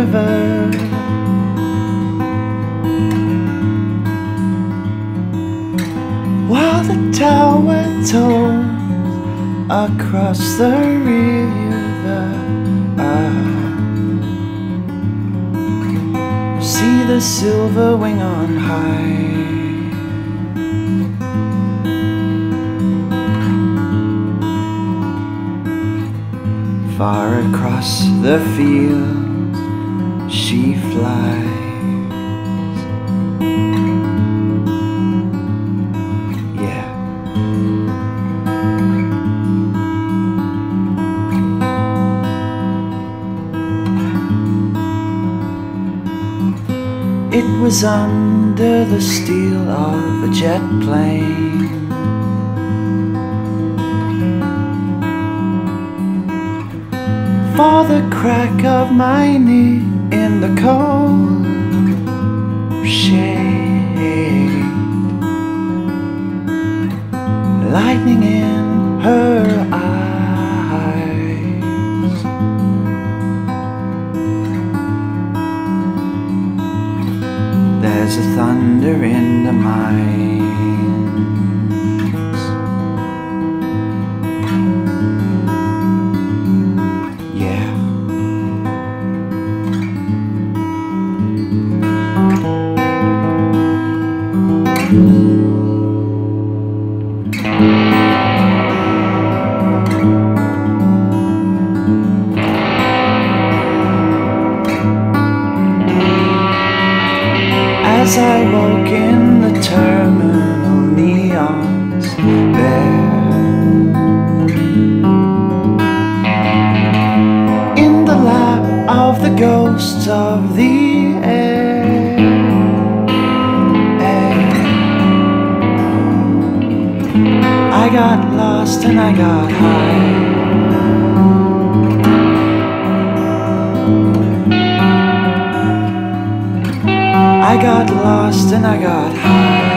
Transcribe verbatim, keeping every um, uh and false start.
river. While the tower tolls across the river, I see the silver wing on high. Far across the fields she flies. Yeah. It was under the steel of a jet plane. For the crack of my knee in the cold shade, lightning in her eyes. There's a thunder in the mines. As I woke in the terminal neons there, in the lap of the ghosts of the air, air. I got lost and I got high. I got lost and I got high.